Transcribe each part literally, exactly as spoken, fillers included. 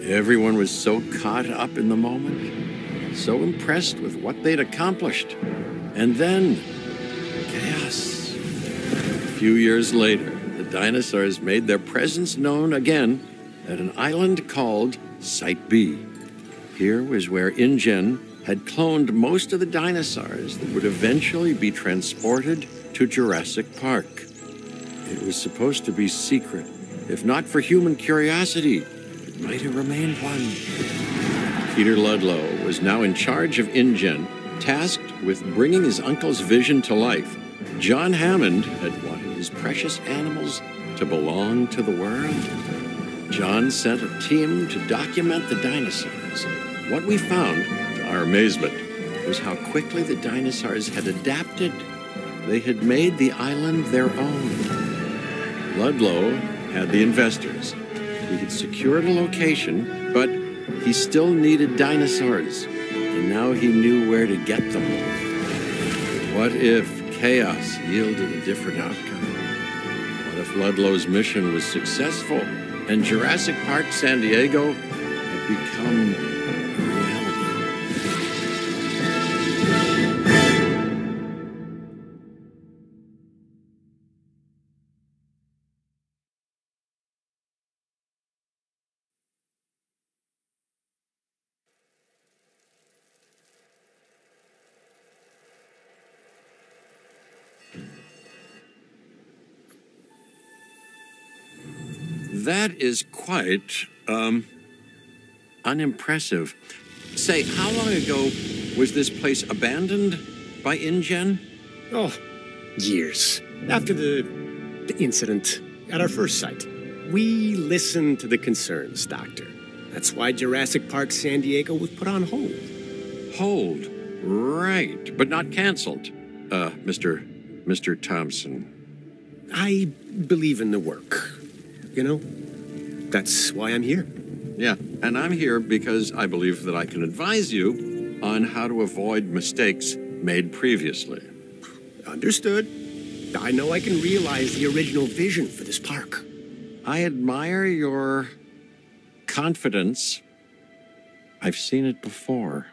Everyone was so caught up in the moment, so impressed with what they'd accomplished. And then, chaos. A few years later, the dinosaurs made their presence known again at an island called Site B. Here was where InGen had cloned most of the dinosaurs that would eventually be transported to Jurassic Park. It was supposed to be secret. If not for human curiosity, it might have remained one. Peter Ludlow was now in charge of InGen, tasked with bringing his uncle's vision to life. John Hammond had wanted his precious animals to belong to the world. John sent a team to document the dinosaurs. What we found, to our amazement, was how quickly the dinosaurs had adapted. They had made the island their own. Ludlow had the investors. We had secured a location, but he still needed dinosaurs, and now he knew where to get them. What if chaos yielded a different outcome? What if Ludlow's mission was successful and Jurassic Park San Diego had become a reality? That is quite, um, unimpressive. Say, how long ago was this place abandoned by InGen? Oh, years. After the, the incident at our first site. We listened to the concerns, Doctor. That's why Jurassic Park San Diego was put on hold. Hold? Right, but not canceled. Uh, Mister Mister Thompson. I believe in the work. You know, that's why I'm here. Yeah, and I'm here because I believe that I can advise you on how to avoid mistakes made previously. Understood. I know I can realize the original vision for this park. I admire your confidence. I've seen it before.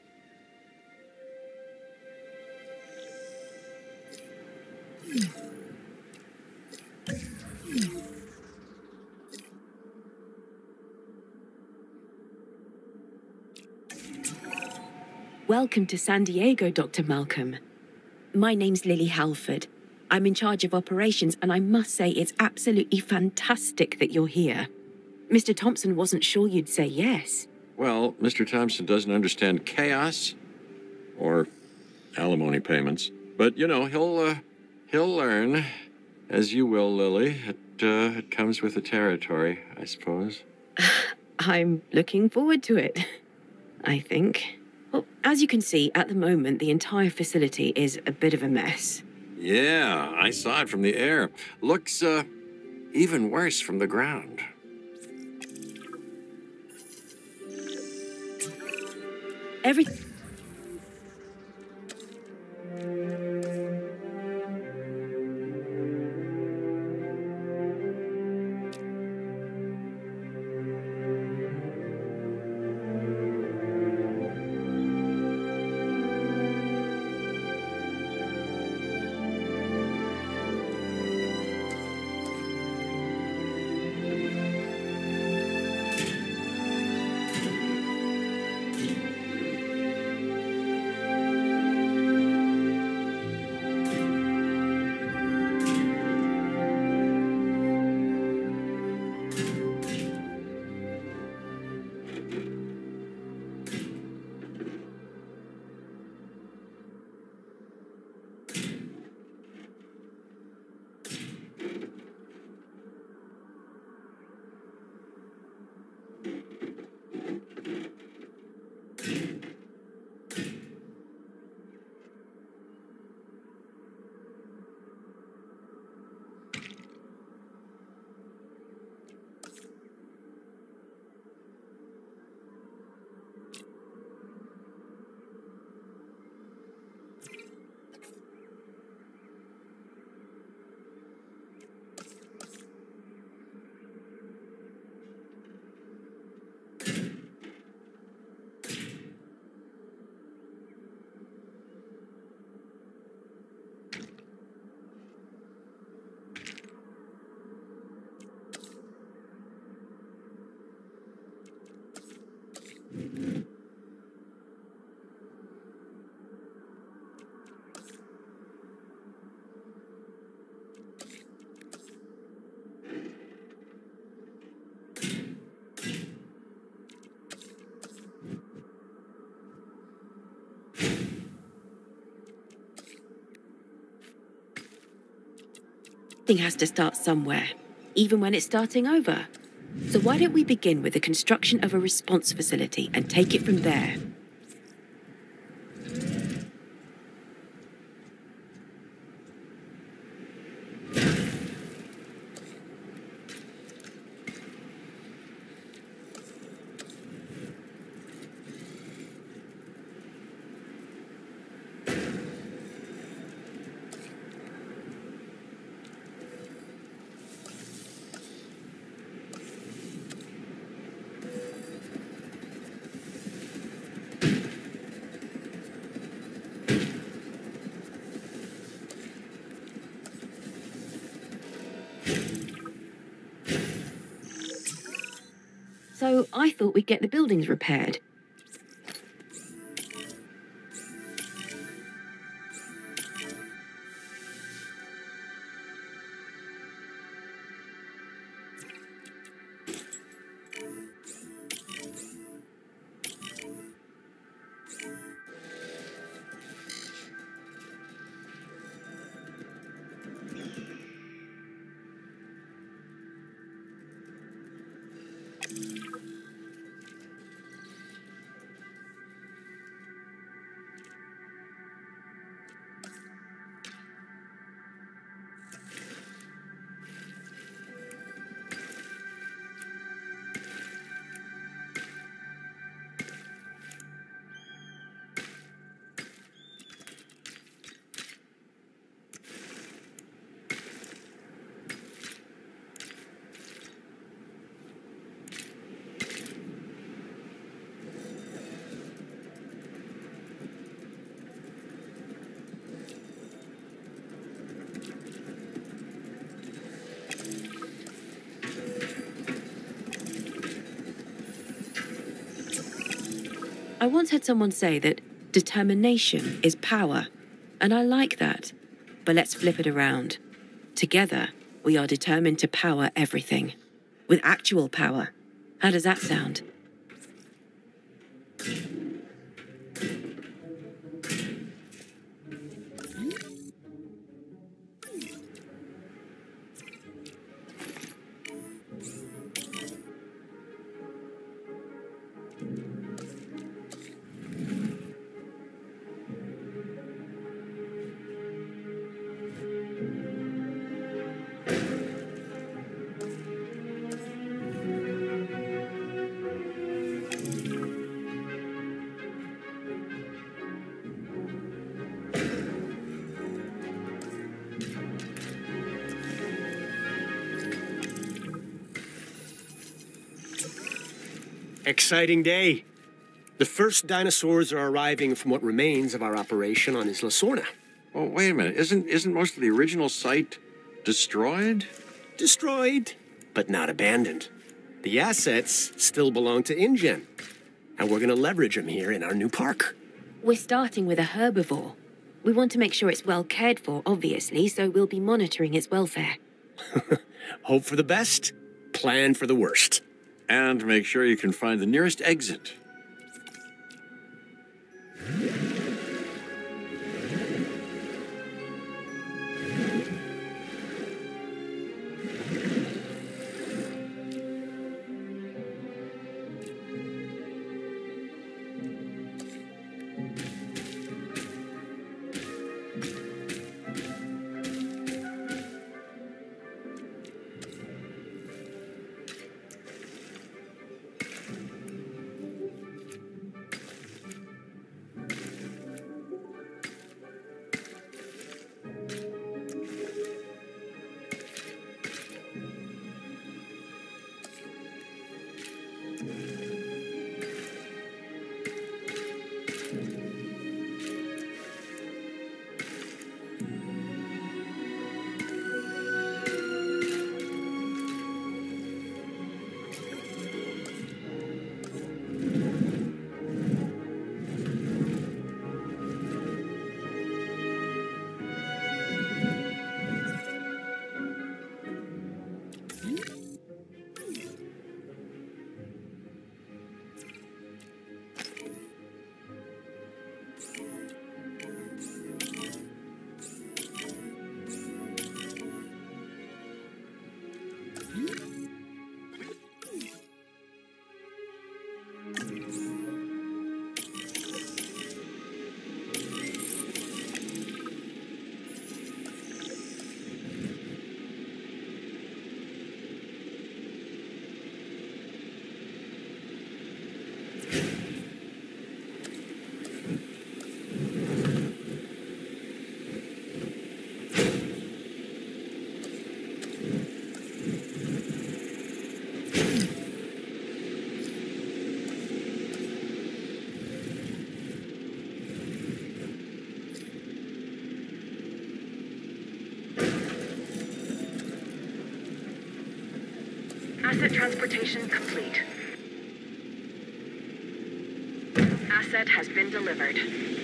Welcome to San Diego, Doctor Malcolm. My name's Lily Halford. I'm in charge of operations, and I must say it's absolutely fantastic that you're here. Mister Thompson wasn't sure you'd say yes. Well, Mister Thompson doesn't understand chaos or alimony payments. But, you know, he'll, uh, he'll learn, as you will, Lily. It, uh, it comes with the territory, I suppose. I'm looking forward to it, I think. Well, as you can see, at the moment, the entire facility is a bit of a mess. Yeah, I saw it from the air. Looks, uh, even worse from the ground. Every... Everything has to start somewhere, even when it's starting over. So why don't we begin with the construction of a response facility and take it from there? So I thought we'd get the buildings repaired. I once heard someone say that determination is power, and I like that. But let's flip it around. Together, we are determined to power everything. With actual power. How does that sound? Exciting day. The first dinosaurs are arriving from what remains of our operation on Isla Sorna. Oh, wait a minute. Isn't isn't most of the original site destroyed? Destroyed, but not abandoned. The assets still belong to InGen, and we're going to leverage them here in our new park. We're starting with a herbivore. We want to make sure it's well cared for, obviously, so we'll be monitoring its welfare. Hope for the best, plan for the worst. And make sure you can find the nearest exit. Asset transportation complete. Asset has been delivered.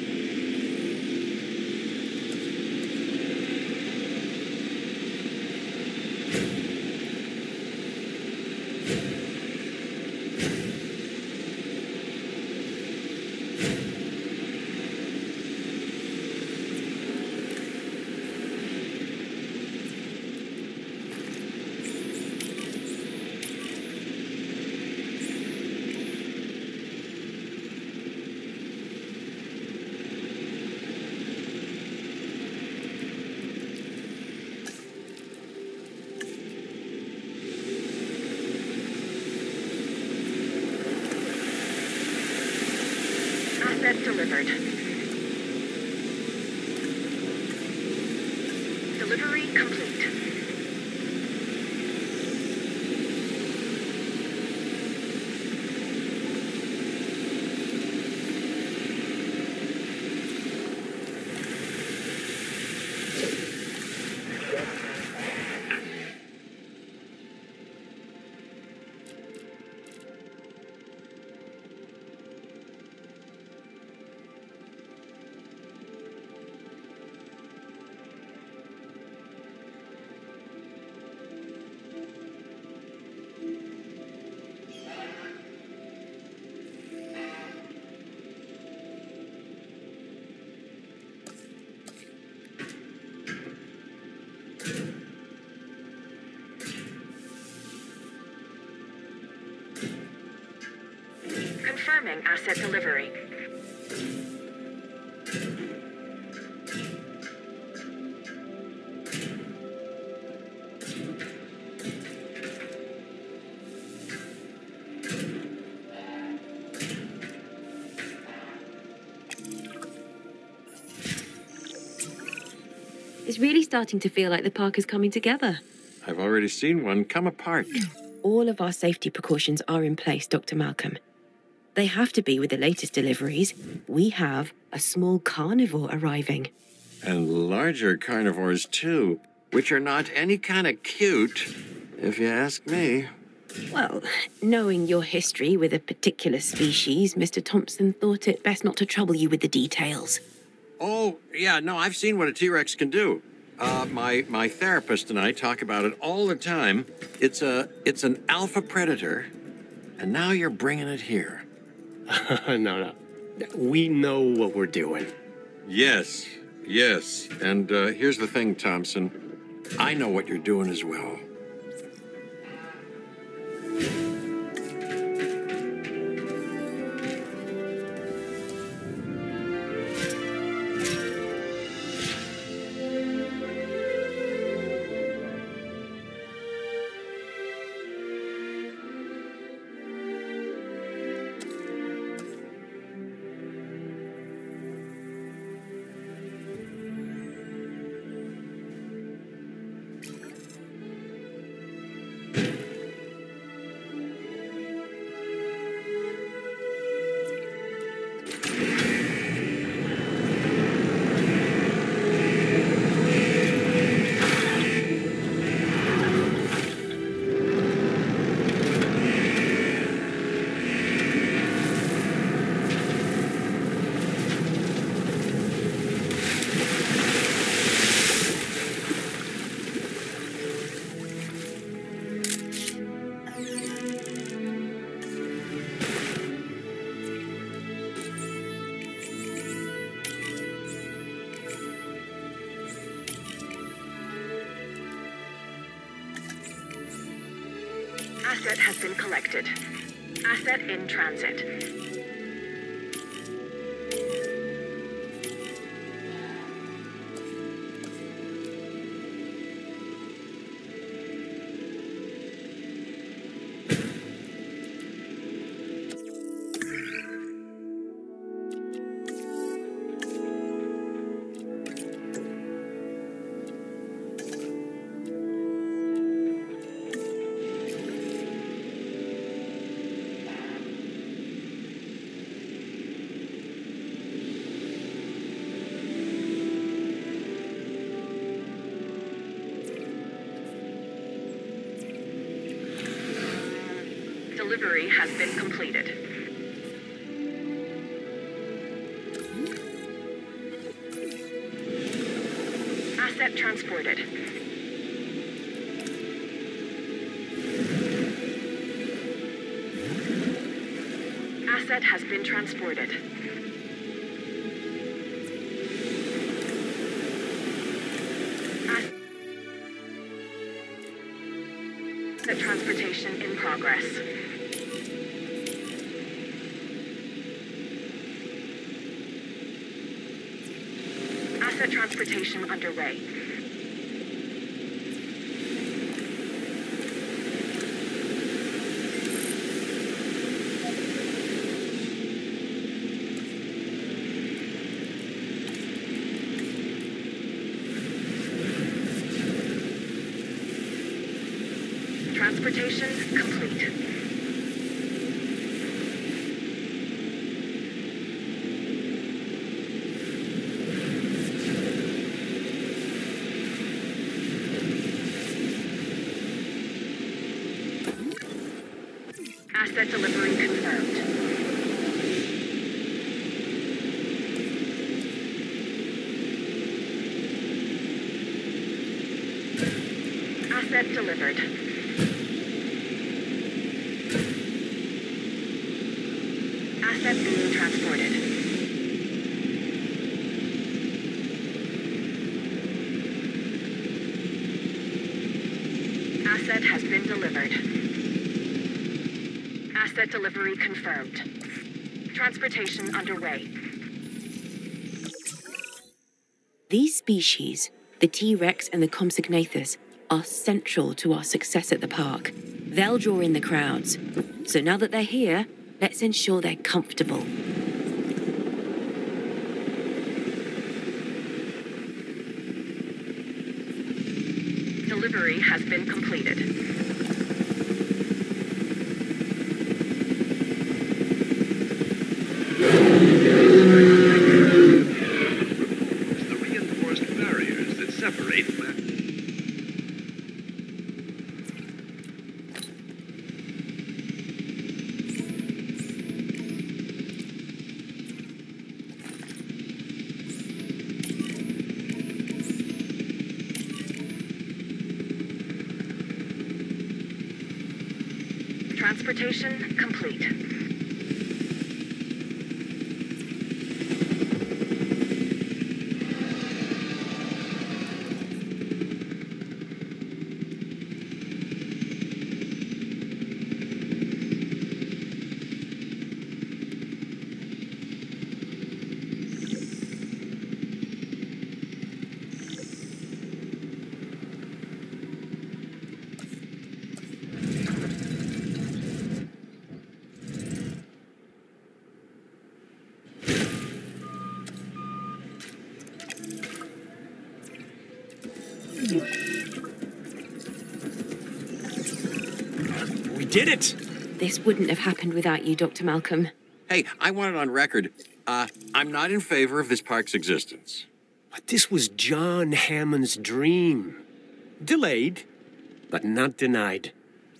Asset delivered. Delivery complete. Confirming asset delivery. It's really starting to feel like the park is coming together. I've already seen one come apart. All of our safety precautions are in place, Doctor Malcolm. They have to be with the latest deliveries. We have a small carnivore arriving. And larger carnivores, too, which are not any kind of cute, if you ask me. Well, knowing your history with a particular species, Mister Thompson thought it best not to trouble you with the details. Oh, yeah, no, I've seen what a T-Rex can do. Uh, my, my therapist and I talk about it all the time. It's a, it's an alpha predator, and now you're bringing it here. no, no. We know what we're doing. Yes, yes. And uh, here's the thing, Thompson. I know what you're doing as well. Asset has been collected. Asset in transit. Delivery has been completed. Asset transported. Asset has been transported. Asset transportation in progress. Asset transportation underway. Transportation complete. Asset delivery confirmed. Asset delivered. Asset being transported. Asset has been delivered. Asset delivery confirmed. Transportation underway. These species, the T-Rex and the Compsognathus, are central to our success at the park. They'll draw in the crowds. So now that they're here, let's ensure they're comfortable. Delivery has been completed. It's the reinforced barriers that separate man. Transportation complete. We did it! This wouldn't have happened without you, Doctor Malcolm. Hey, I want it on record. Uh, I'm not in favor of this park's existence. But this was John Hammond's dream. Delayed, but not denied.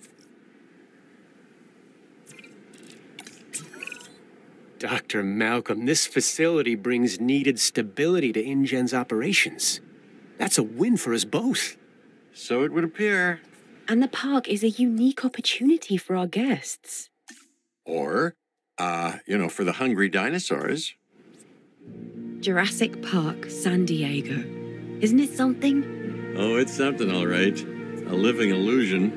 Doctor Malcolm, this facility brings needed stability to InGen's operations. That's a win for us both. So it would appear. And the park is a unique opportunity for our guests. Or, uh, you know, for the hungry dinosaurs. Jurassic Park, San Diego. Isn't it something? Oh, it's something, all right. A living illusion.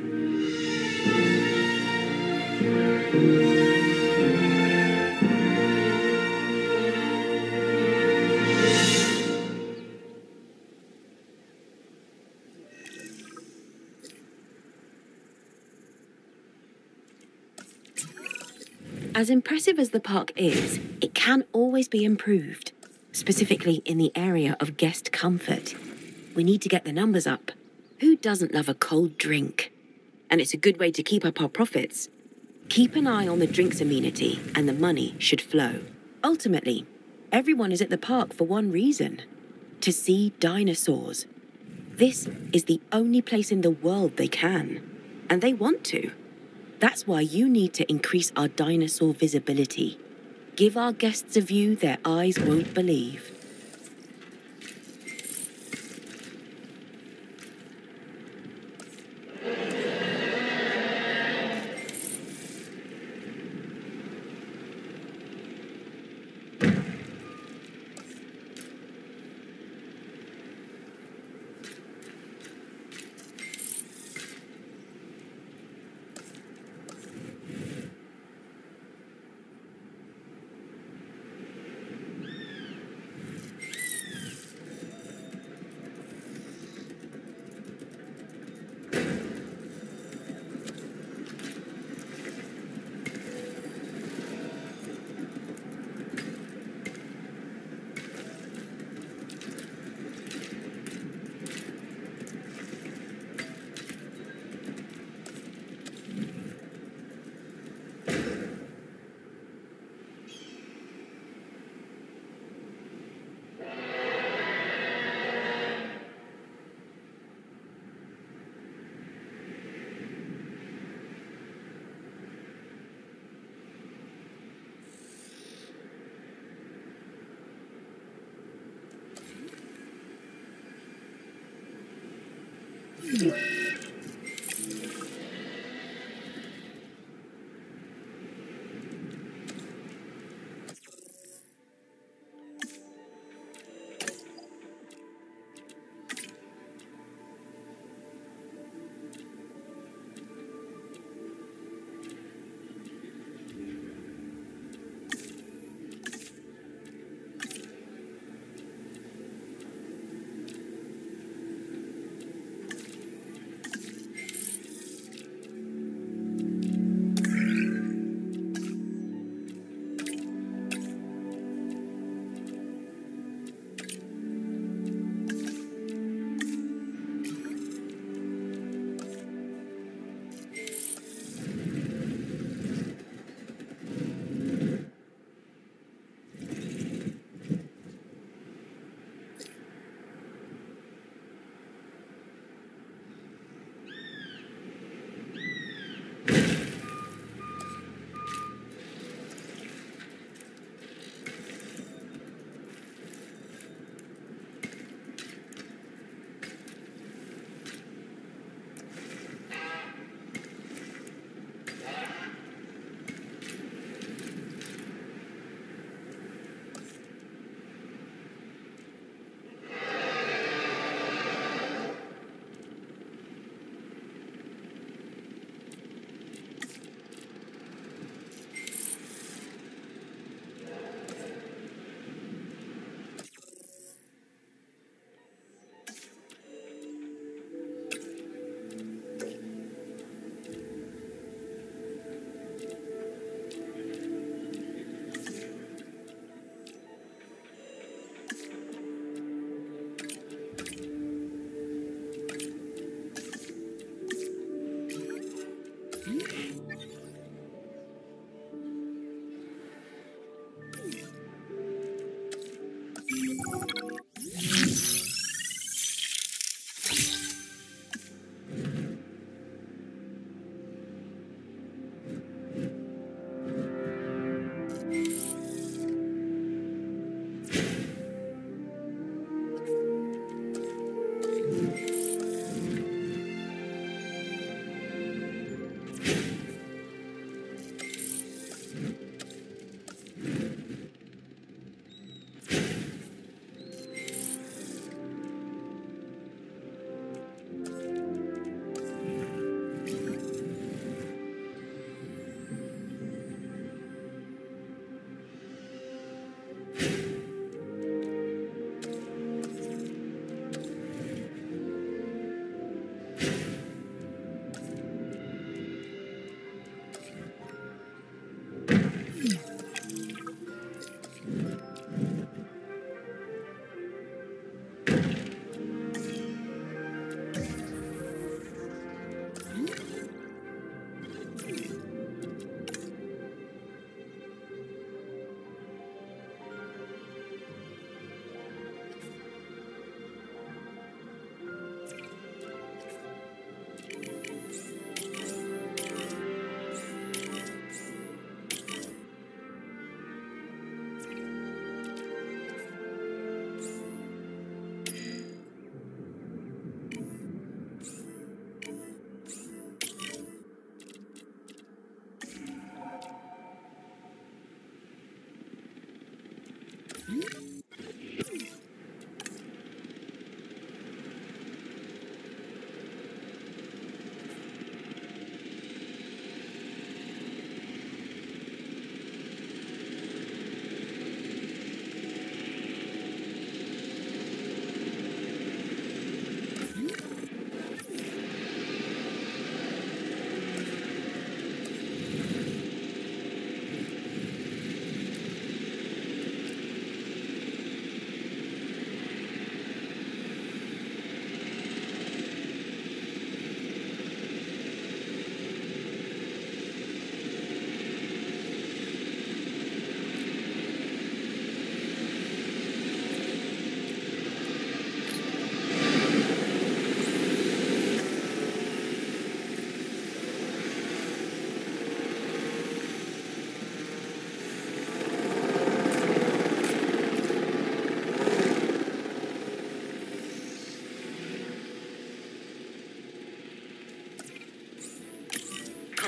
As impressive as the park is, it can always be improved, specifically in the area of guest comfort. We need to get the numbers up. Who doesn't love a cold drink? And it's a good way to keep up our profits. Keep an eye on the drinks amenity, and the money should flow. Ultimately, everyone is at the park for one reason: to see dinosaurs. This is the only place in the world they can, and they want to. That's why you need to increase our dinosaur visibility. Give our guests a view their eyes won't believe.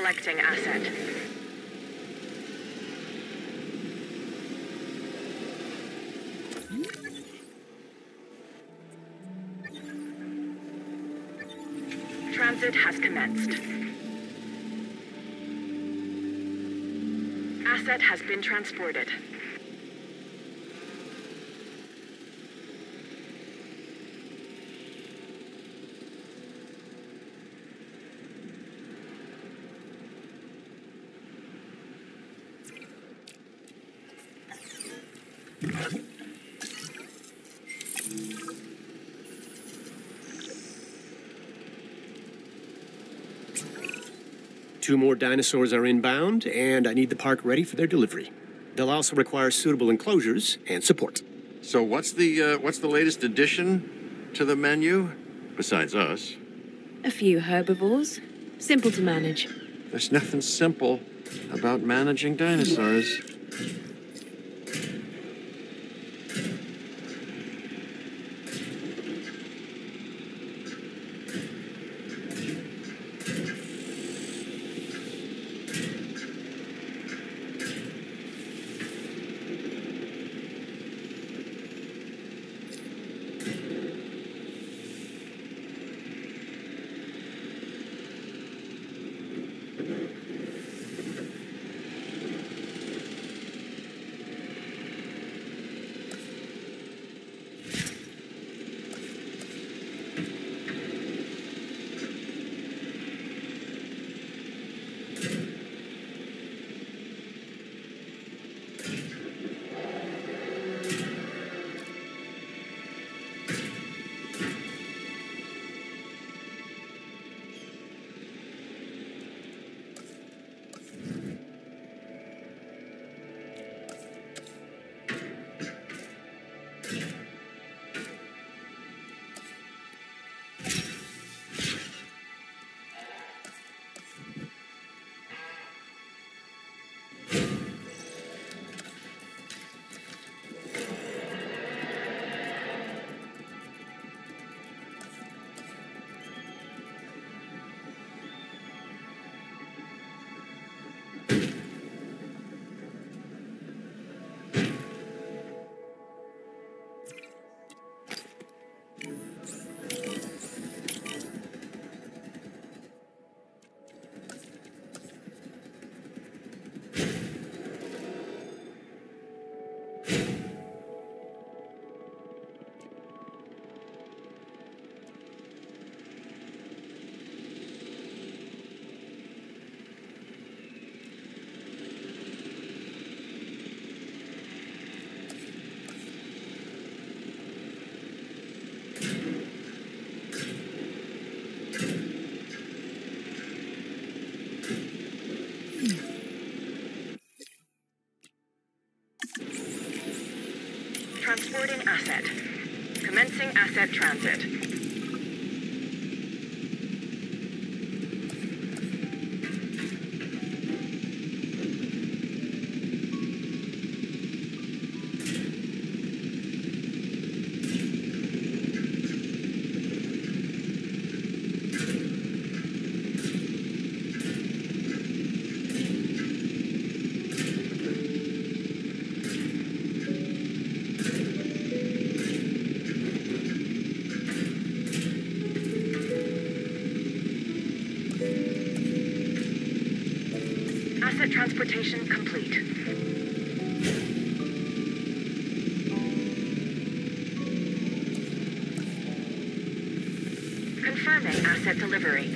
Selecting asset. Transit has commenced. Asset has been transported. Two more dinosaurs are inbound, and I need the park ready for their delivery. They'll also require suitable enclosures and support. So what's the uh, what's the latest addition to the menu, besides us? A few herbivores. Simple to manage. There's nothing simple about managing dinosaurs. Transporting asset. Commencing asset transit. Asset transportation complete. Confirming asset delivery.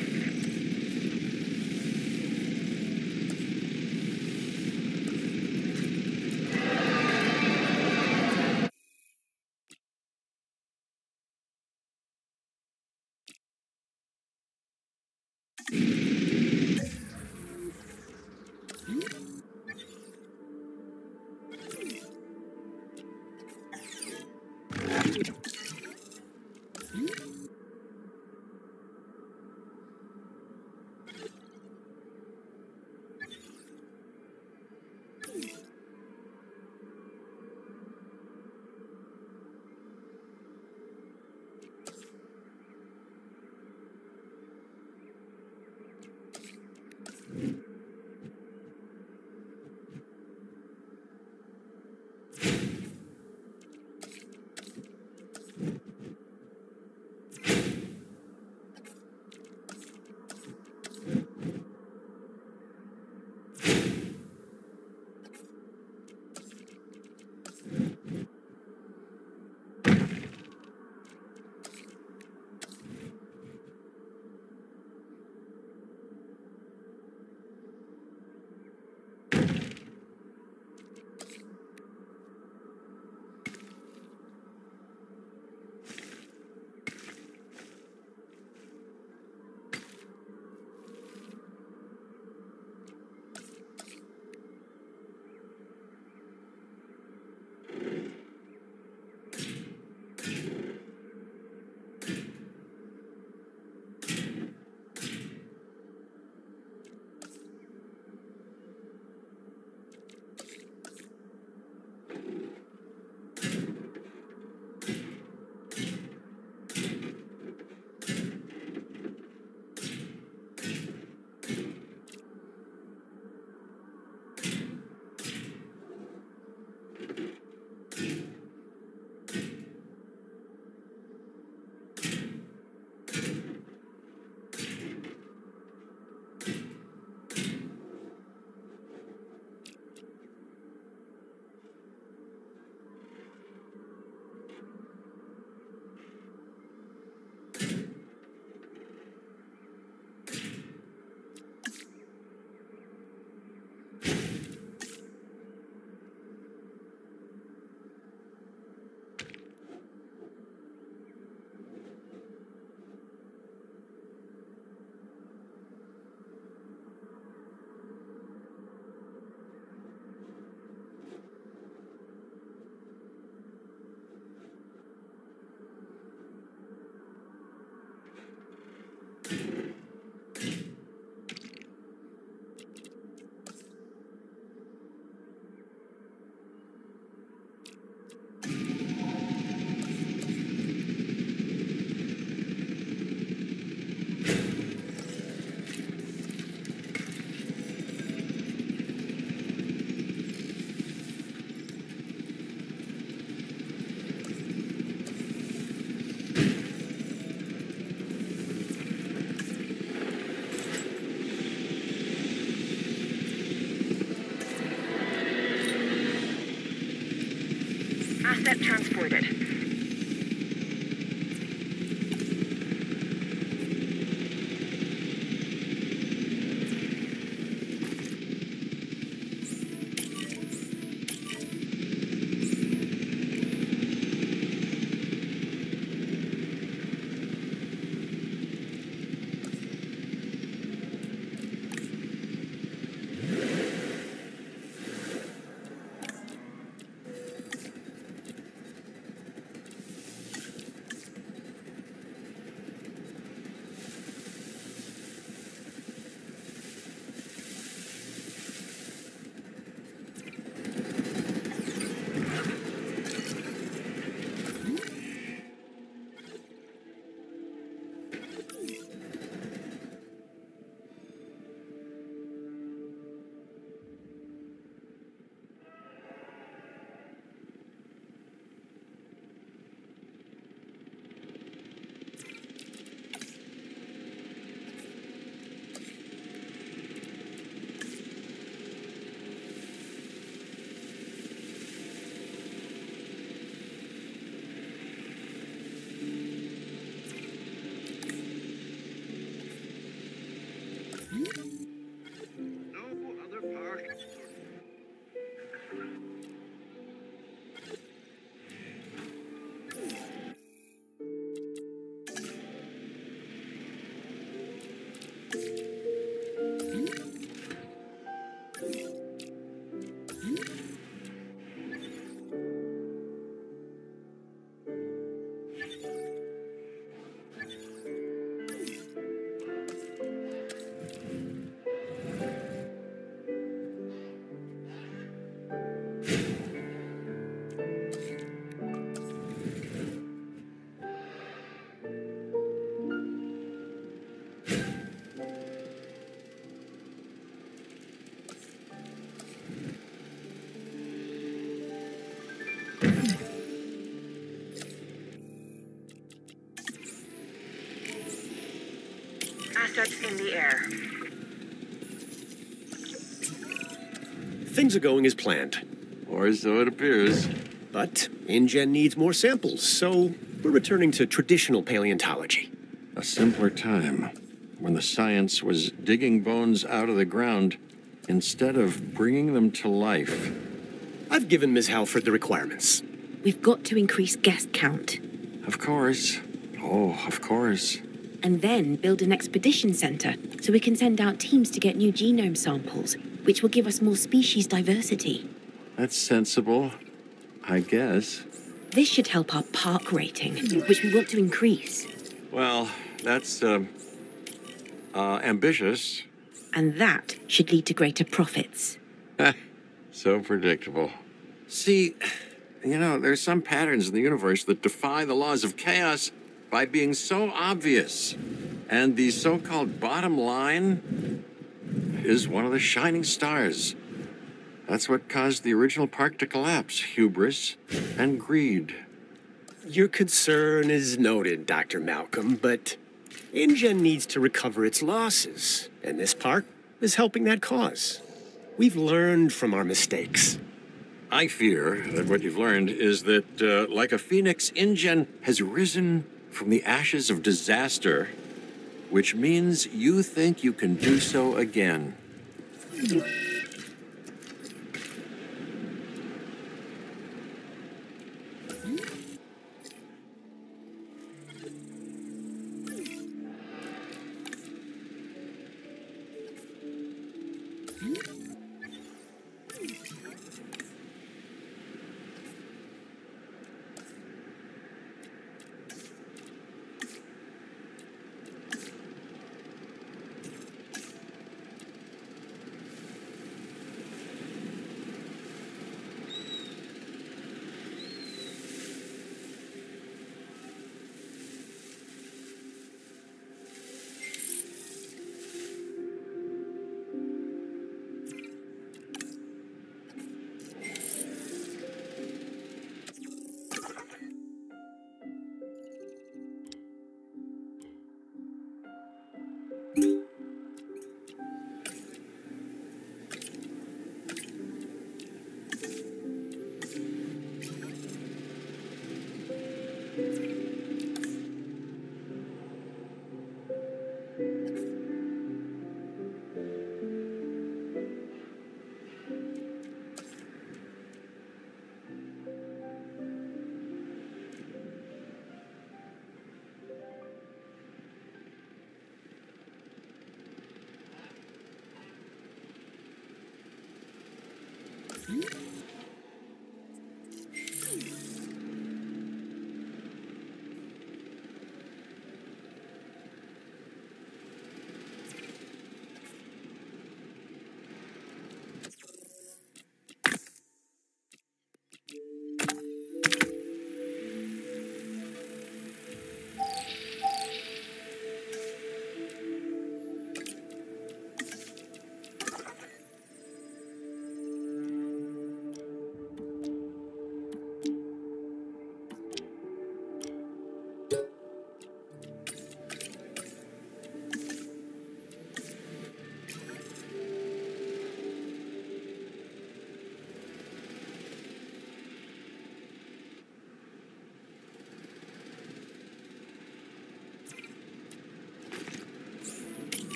Asset transported. No other park. Assets in the air. Things are going as planned. Or so it appears. But InGen needs more samples, so we're returning to traditional paleontology. A simpler time, when the science was digging bones out of the ground instead of bringing them to life. I've given Miz Halford the requirements. We've got to increase guest count. Of course. Oh, of course. And then build an expedition center so we can send out teams to get new genome samples, which will give us more species diversity. That's sensible, I guess. This should help our park rating, which we want to increase. Well, that's, uh, uh, ambitious. And that should lead to greater profits. So predictable. See, you know, there's some patterns in the universe that defy the laws of chaos by being so obvious. And the so-called bottom line is one of the shining stars. That's what caused the original park to collapse: hubris and greed. Your concern is noted, Doctor Malcolm, but InGen needs to recover its losses, and this park is helping that cause. We've learned from our mistakes. I fear that what you've learned is that, uh, like a phoenix, InGen has risen from the ashes of disaster, which means you think you can do so again.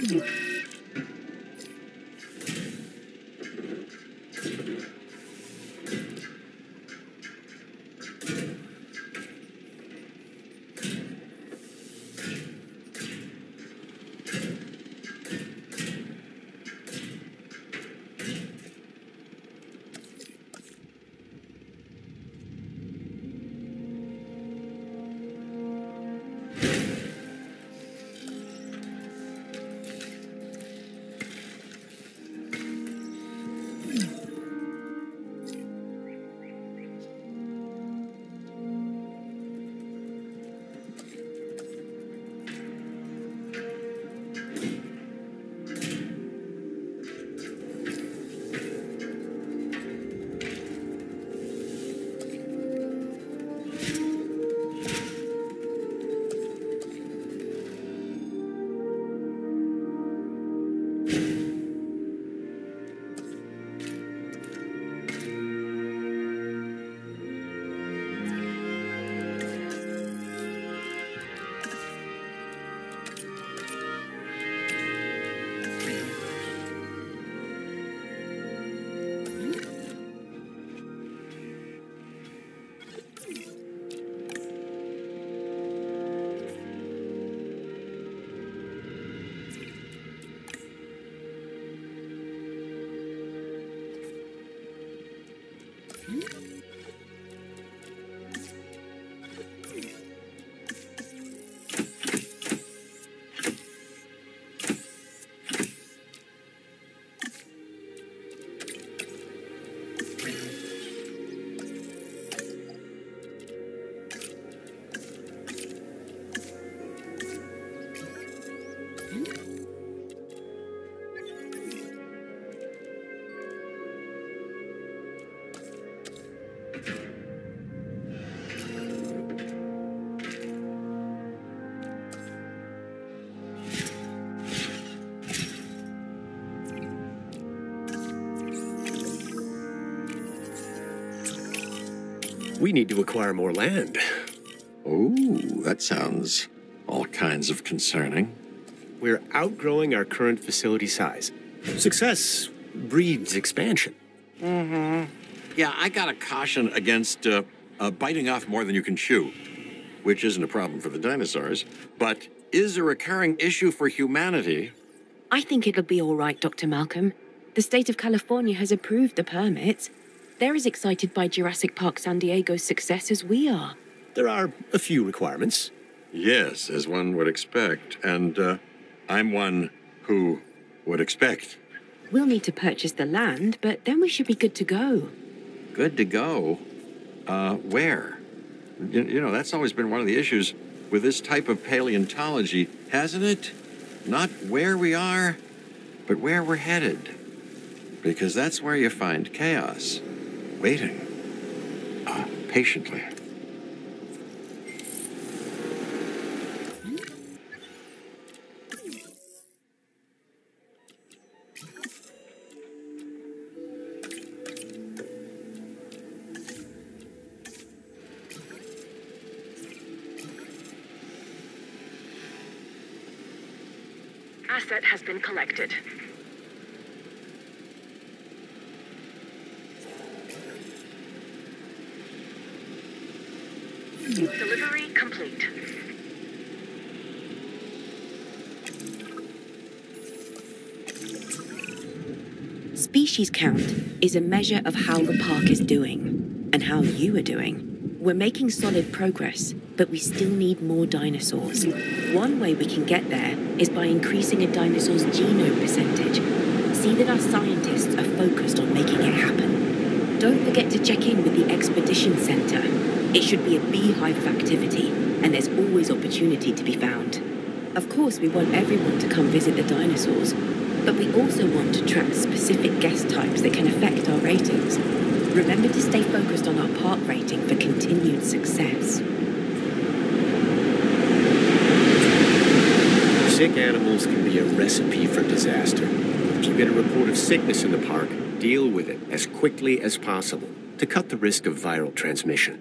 We need to acquire more land. Oh, that sounds all kinds of concerning. We're outgrowing our current facility size. Success breeds expansion. Mm-hmm. Yeah, I gotta caution against uh, uh, biting off more than you can chew, which isn't a problem for the dinosaurs, but is a recurring issue for humanity. I think it'll be all right, Doctor Malcolm. The state of California has approved the permits. They're as excited by Jurassic Park San Diego's success as we are. There are a few requirements. Yes, as one would expect. And uh, I'm one who would expect. We'll need to purchase the land, but then we should be good to go. Good to go? Uh, where? You, you know, that's always been one of the issues with this type of paleontology, hasn't it? Not where we are, but where we're headed. Because that's where you find chaos. Waiting. Uh, patiently. Asset has been collected. Delivery complete. Species count is a measure of how the park is doing and how you are doing. We're making solid progress, but we still need more dinosaurs. One way we can get there is by increasing a dinosaur's genome percentage. See that our scientists are focused on making it happen. Don't forget to check in with the Expedition Center. It should be a beehive of activity, and there's always opportunity to be found. Of course, we want everyone to come visit the dinosaurs, but we also want to track specific guest types that can affect our ratings. Remember to stay focused on our park rating for continued success. Sick animals can be a recipe for disaster. If you get a report of sickness in the park, deal with it as quickly as possible to cut the risk of viral transmission.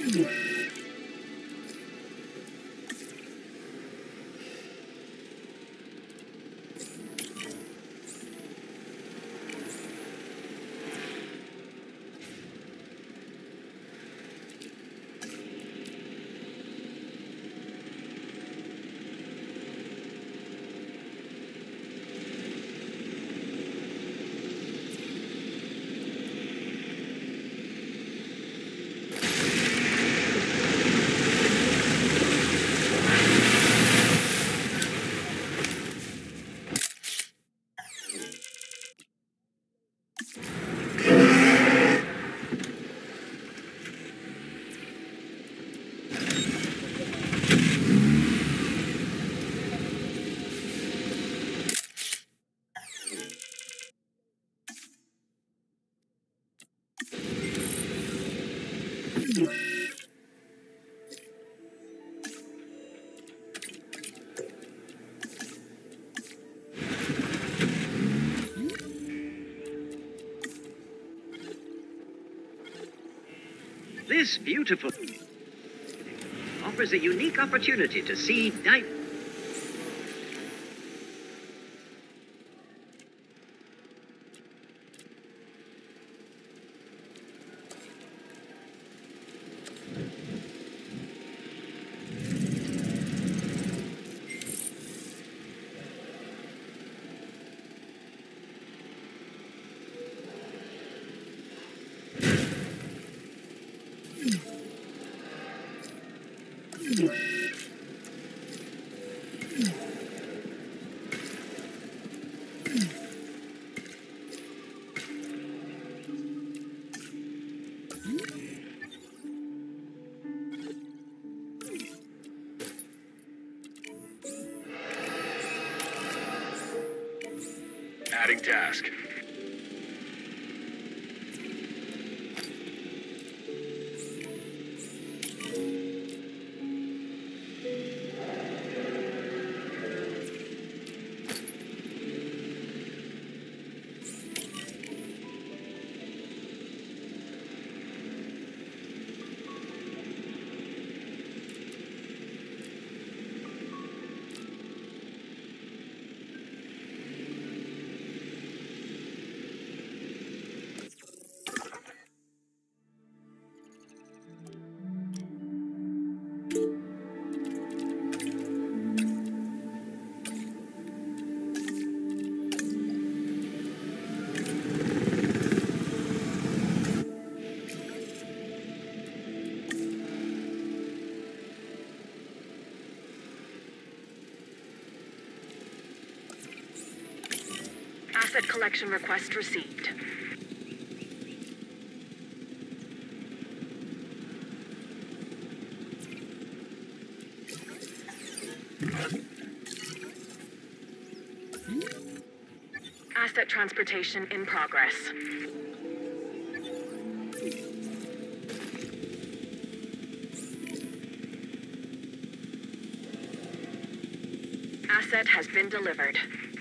This beautiful offers a unique opportunity to see di- Adding task. Asset collection request received. Asset transportation in progress. Asset has been delivered.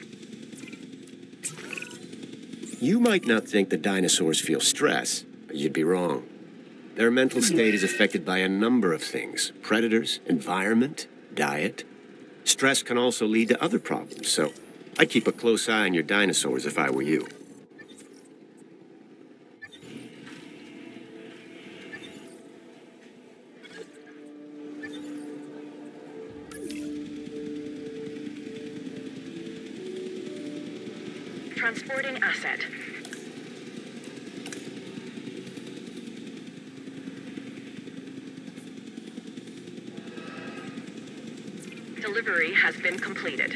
You might not think the dinosaurs feel stress, but you'd be wrong. Their mental state is affected by a number of things: predators, environment, diet. Stress can also lead to other problems, so I'd keep a close eye on your dinosaurs if I were you. Transporting asset. Delivery has been completed.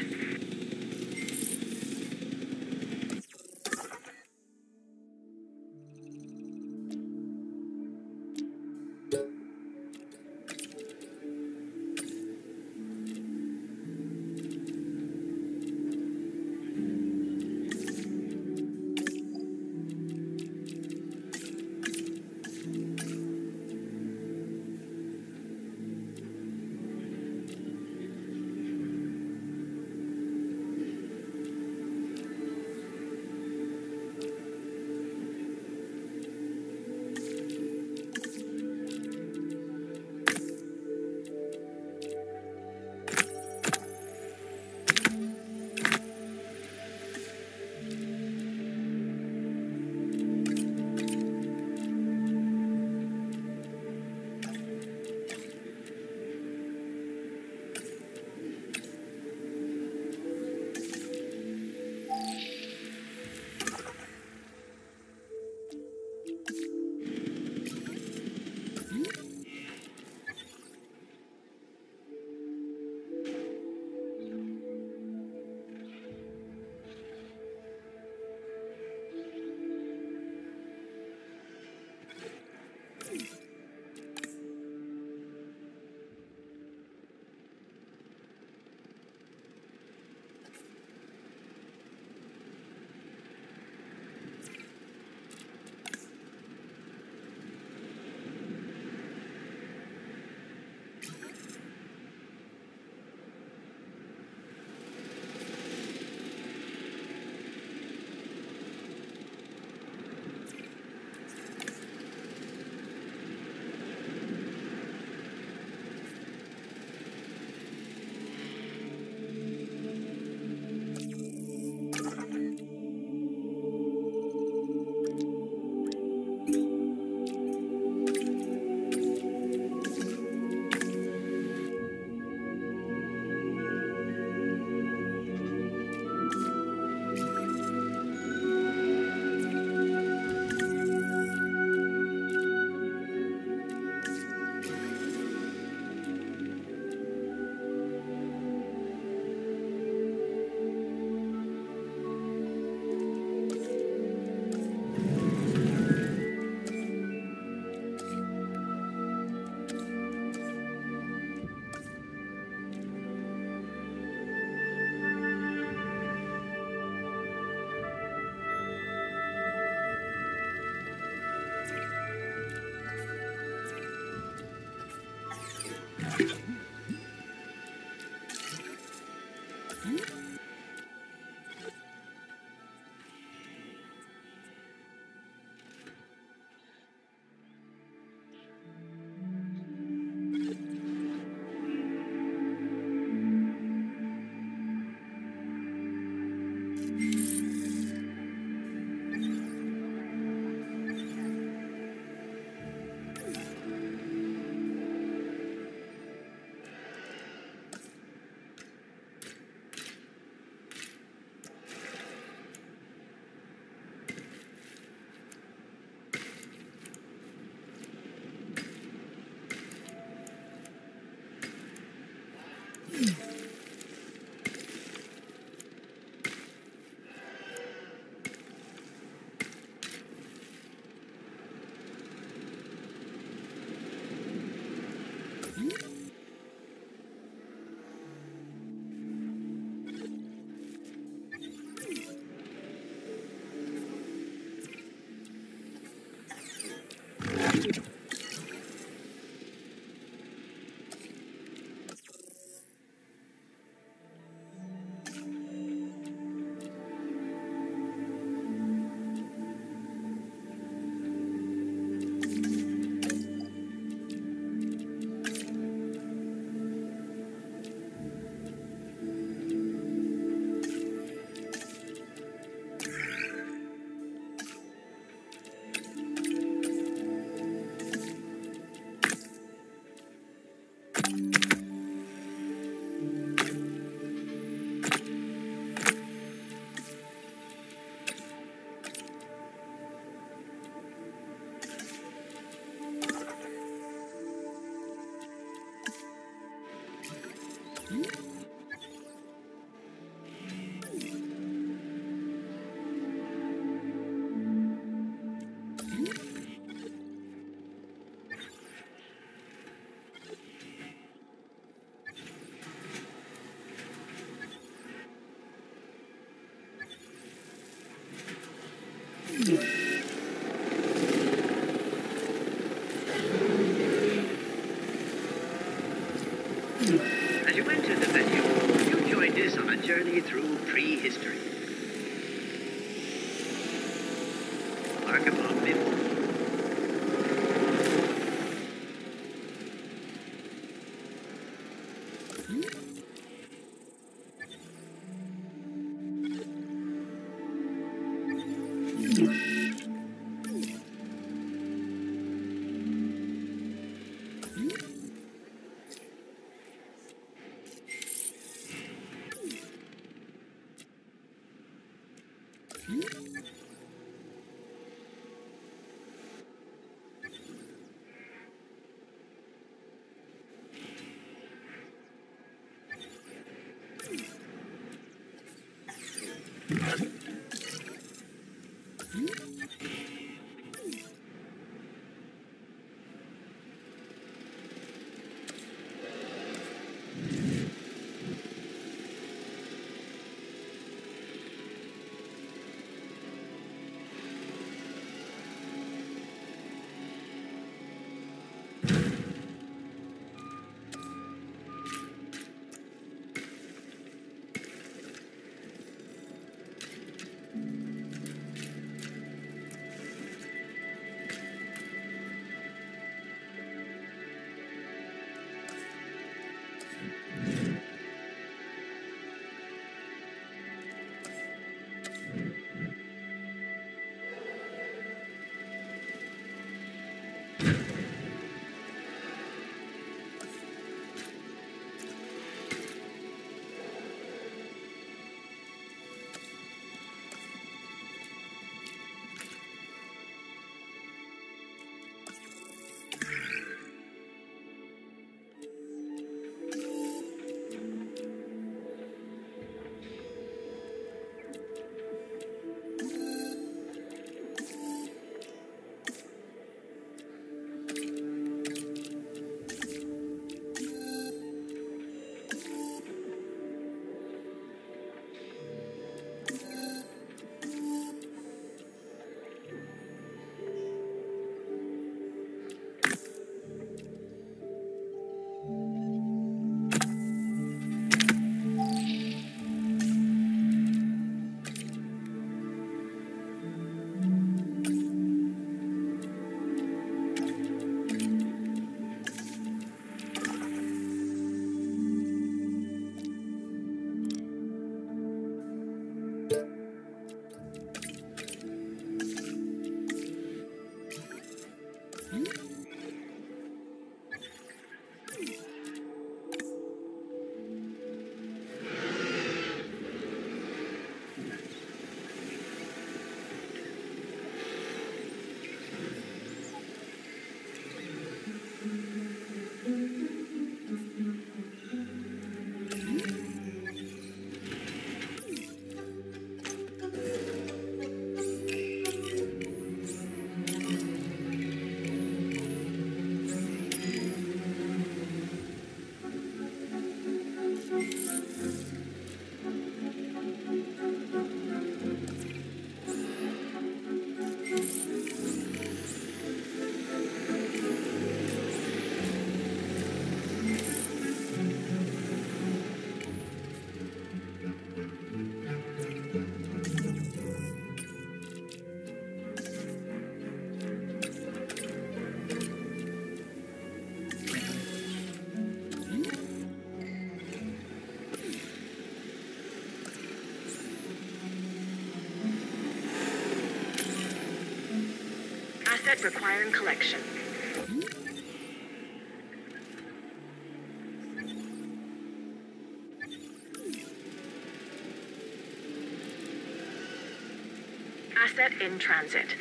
As you enter the venue, you join us on a journey through prehistory. Mark upon me. Asset requiring collection. Asset in transit.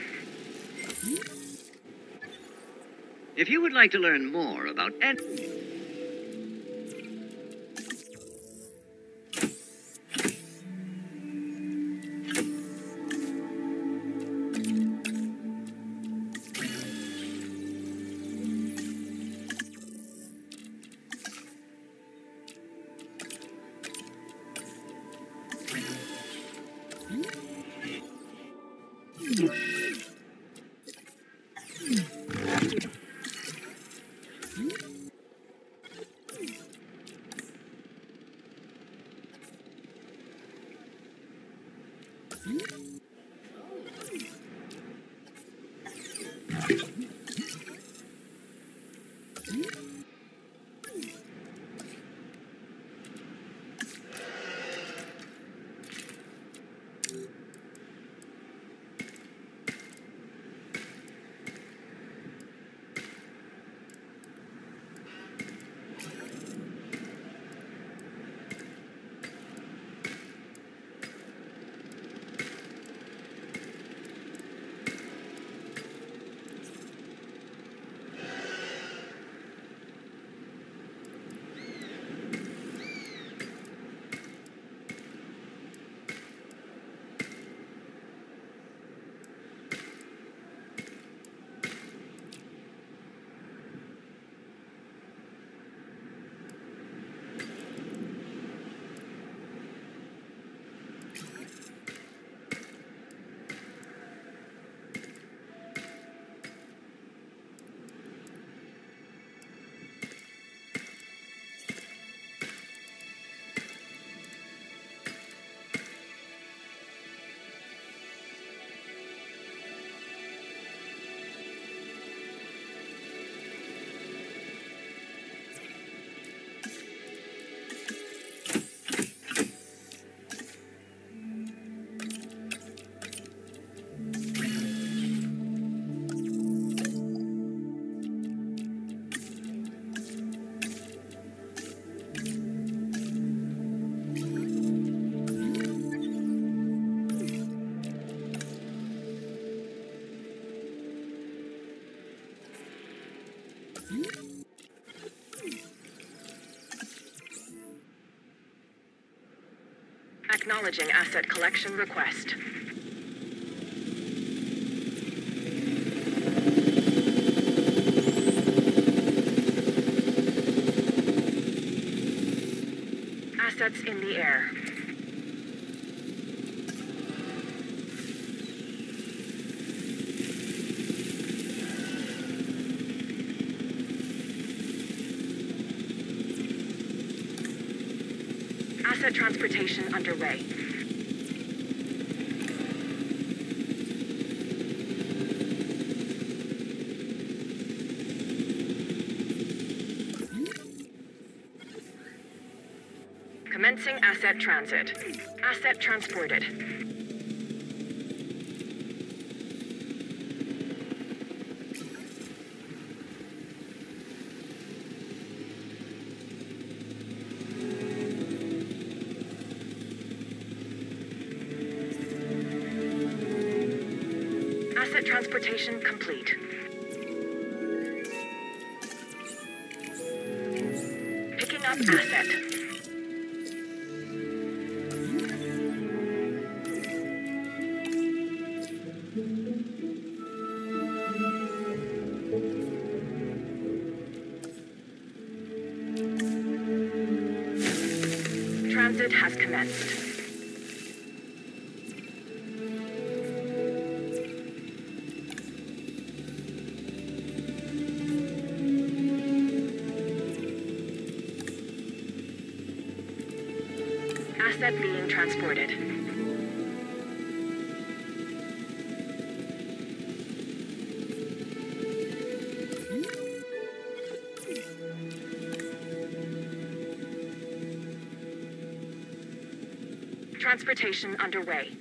If you would like to learn more about... Acknowledging asset collection request. Assets in the air. Asset transportation underway. Commencing asset transit. Asset transported. Asset transportation complete. Picking up asset. Transit has commenced. Asset being transported. Transportation underway.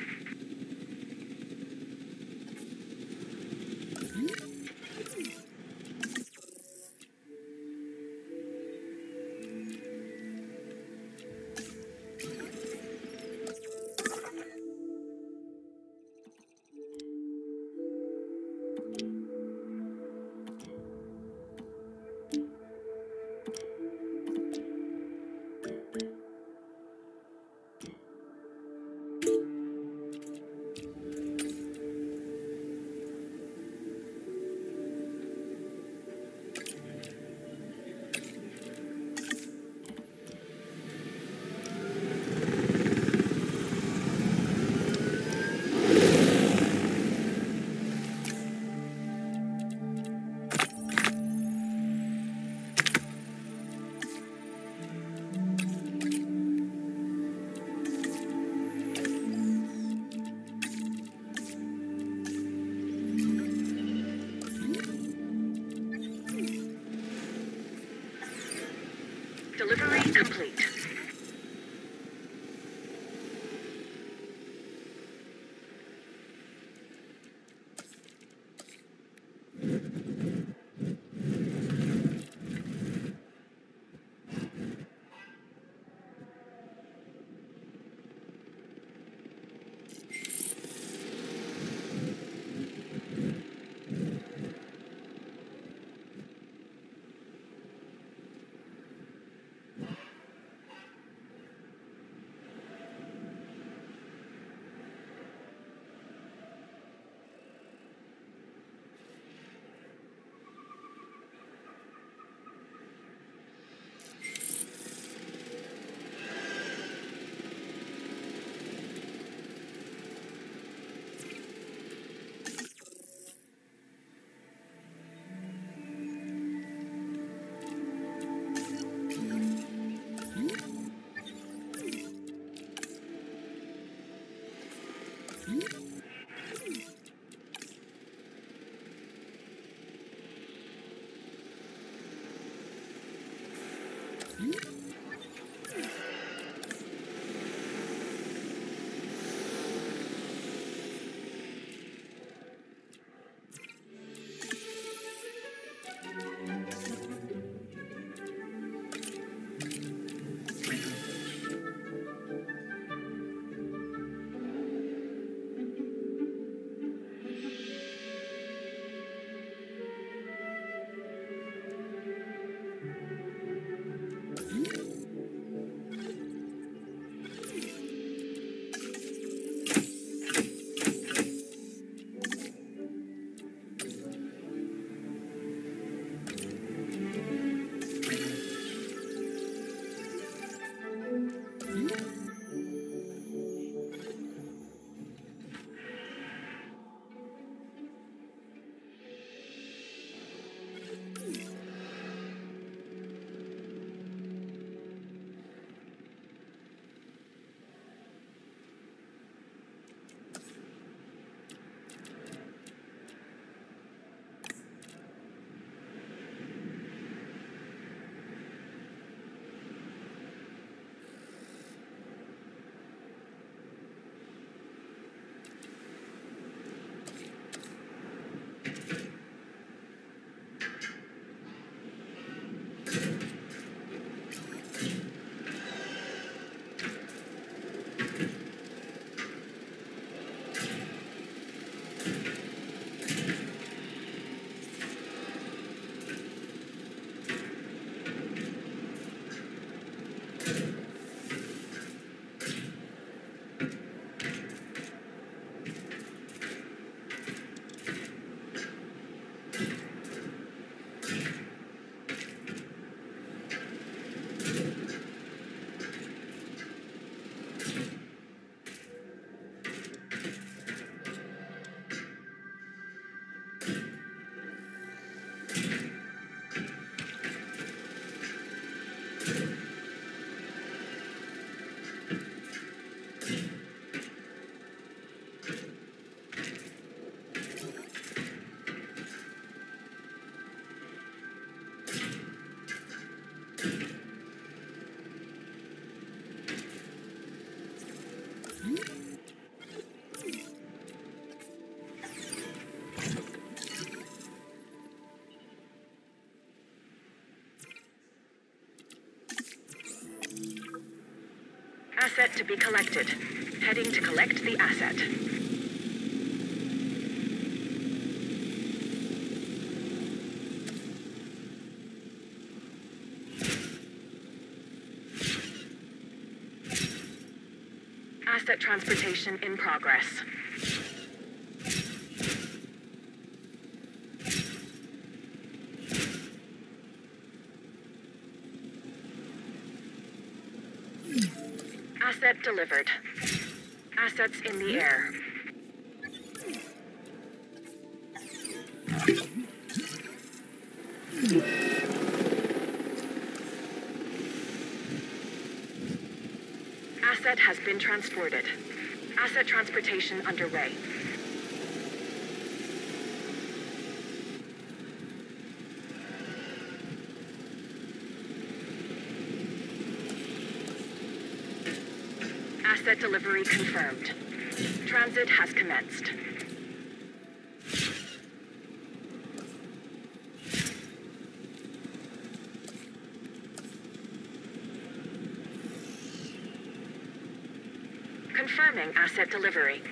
Delivery complete. Asset to be collected. Heading to collect the asset. Asset transportation in progress. Asset delivered. Assets in the air. Asset has been transported. Asset transportation underway. Asset delivery confirmed. Transit has commenced. Confirming asset delivery.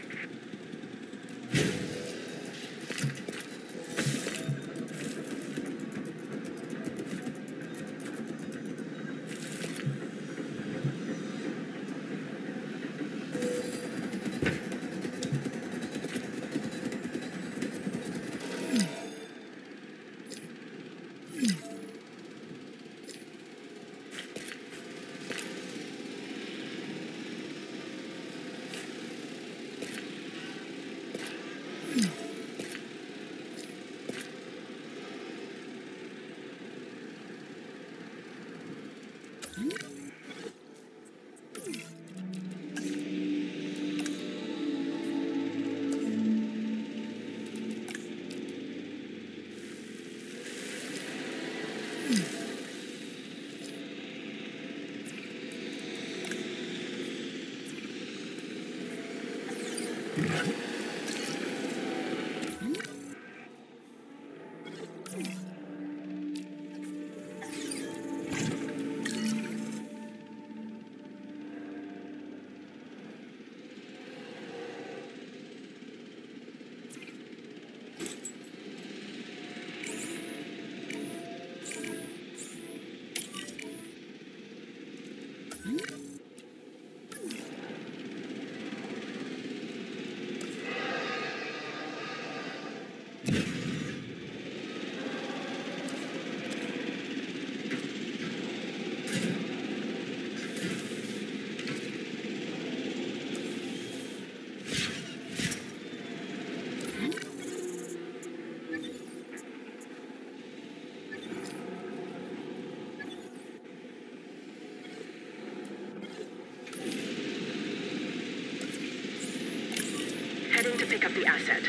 Heading to pick up the asset.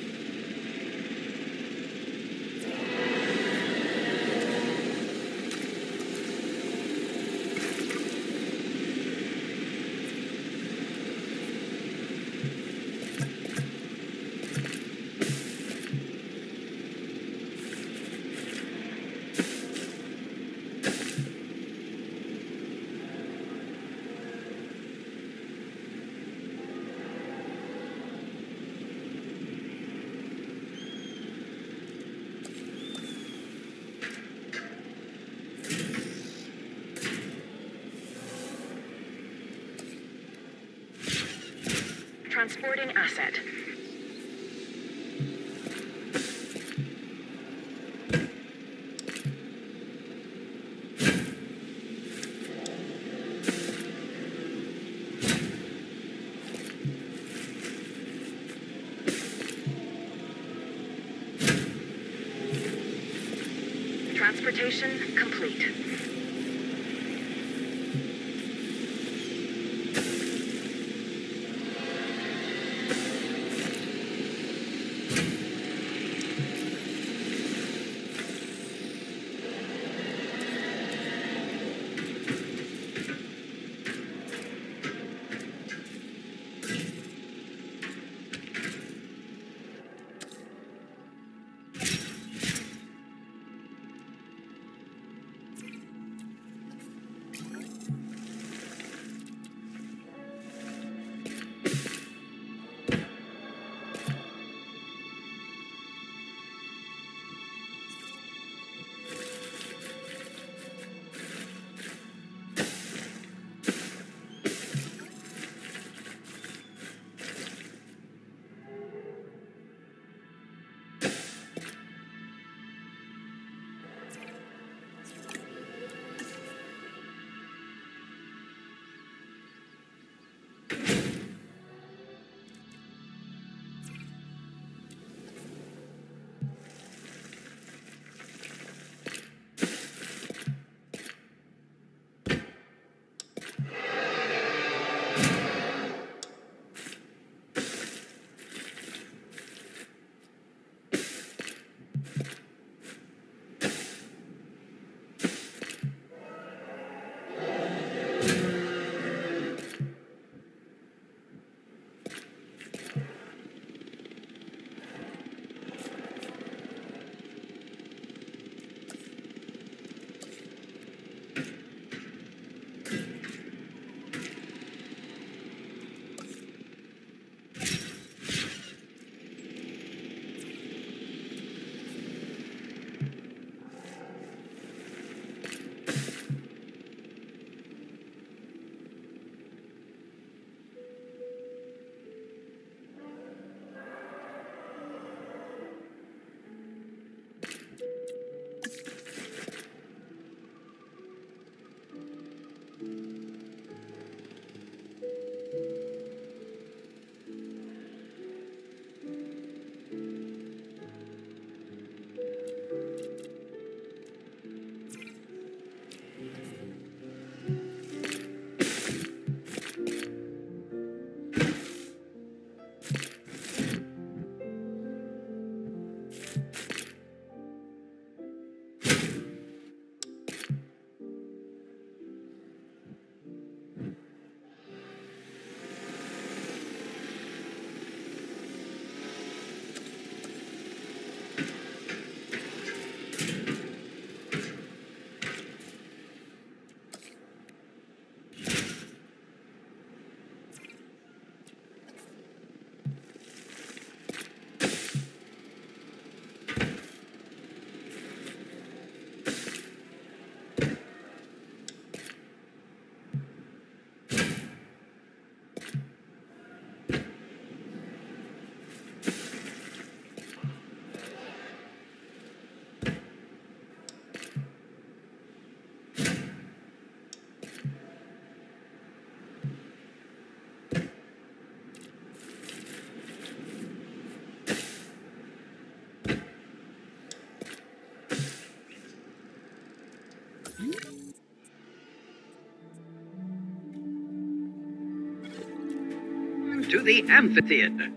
Transporting asset. Transportation complete. to the amphitheater.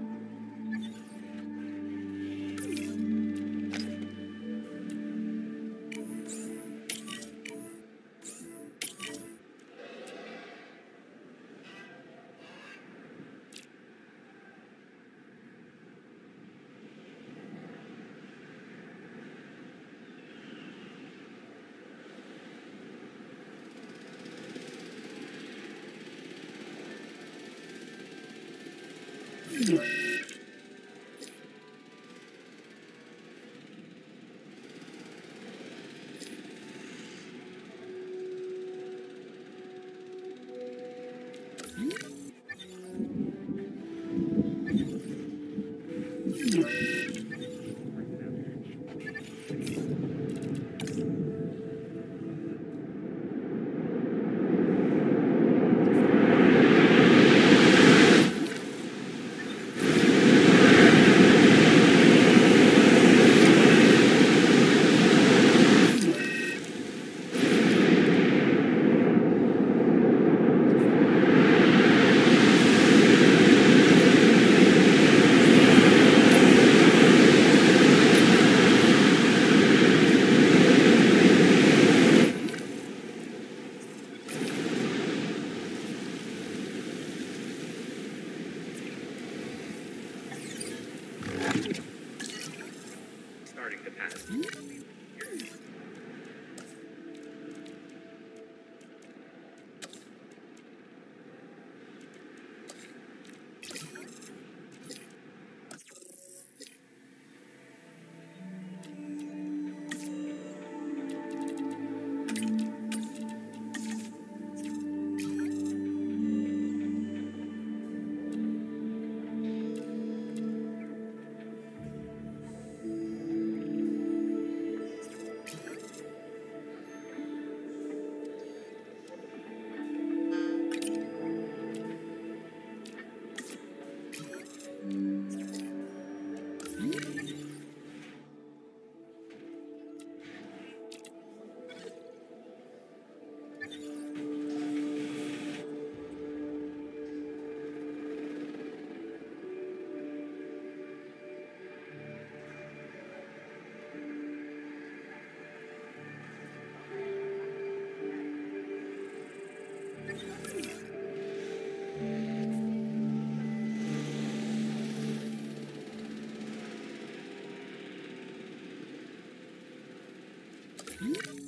Hmm?